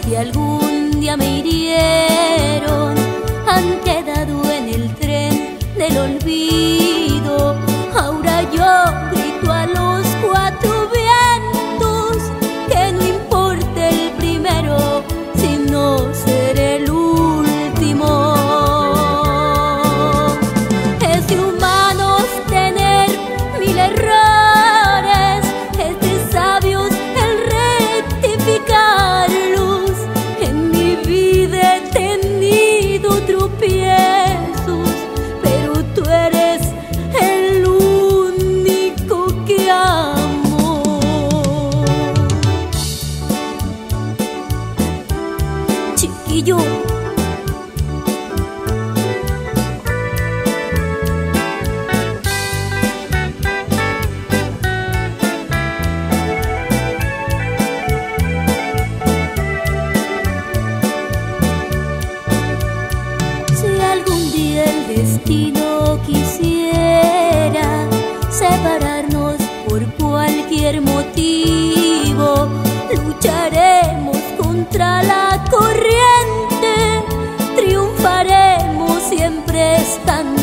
que algún día me hirieron han quedado en el tren del olvido. Ahora yo grito a los cuatro vientos que no importa el primero, sino ser el último. Es de humanos tener mil errores, es de sabios el rectificarlos. En mi vida he tenido tropiezos, pero tú eres el único que amo. Chiquillo, si algún día el destino quisiera separarnos por cualquier motivo, lucharemos contra la corriente, triunfaremos siempre estando